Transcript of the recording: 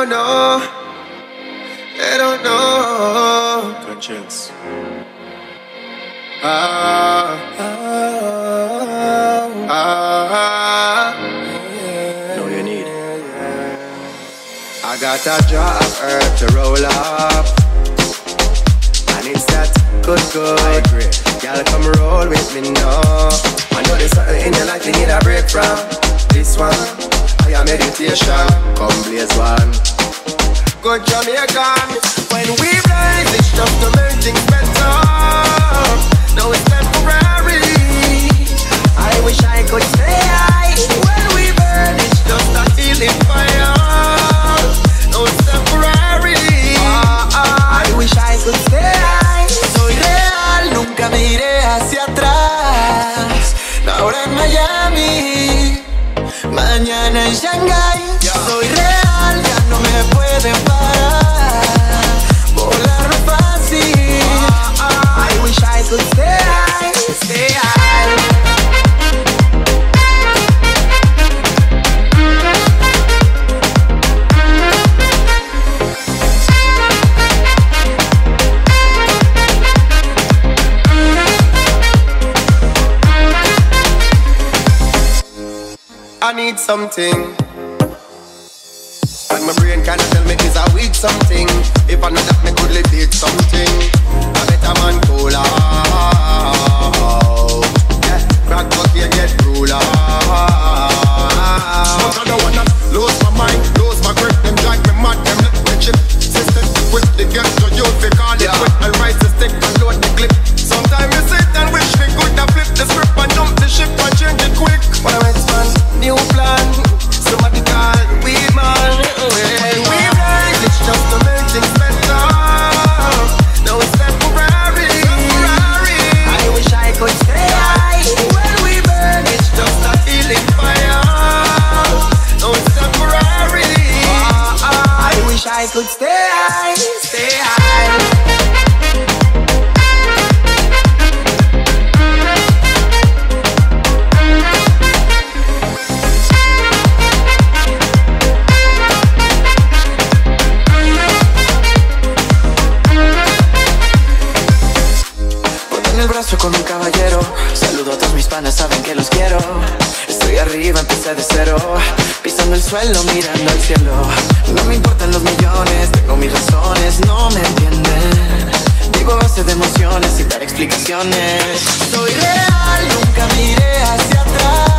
don't know. They don't know. Conscience. Know you need. I got a jar of herb to roll up, and it's that good. I agree. Y'all come roll with me now. I know there's something in your life you need a break from. This one, I am meditation. Come blaze one. Good Jamaican. When we rise, it's just to make things better. No, it's temporary. I wish I could stay high. When we burn, it's just a healing fire. No, it's temporary. I wish I could stay high. Soy real, nunca me iré hacia atrás. Ahora en Miami, mañana en Shanghai. Soy real, ya no me pueden parar. Volar fácil. I wish I could stay high, stay high. I need something, and my brain kinda tell me it's a weak something. If I know that me could take something, I better man cool out. Yeah, crack but you get rule out. But I don't wanna lose my mind, lose my grip. Them drive me mad, them let me chip. System with the get to you, they call it quick. I'll rise the stick and load the clip. Sometimes we sit and wish we could have flipped the script and dump the ship and change it quick. But I'm new plan, somebody call weed man. When we rise, it's just to make things better. No, it's temporary. I wish I could stay high. When we burn, it's just a healing fire. No, it's temporary. I wish I could stay high, stay high. Con un caballero, saludo a todos mis panas, saben que los quiero. Estoy arriba, empecé de cero, pisando el suelo, mirando al cielo. No me importan los millones, tengo mis razones, no me entienden. Vivo a base de emociones sin dar explicaciones. Soy real, nunca miré hacia atrás.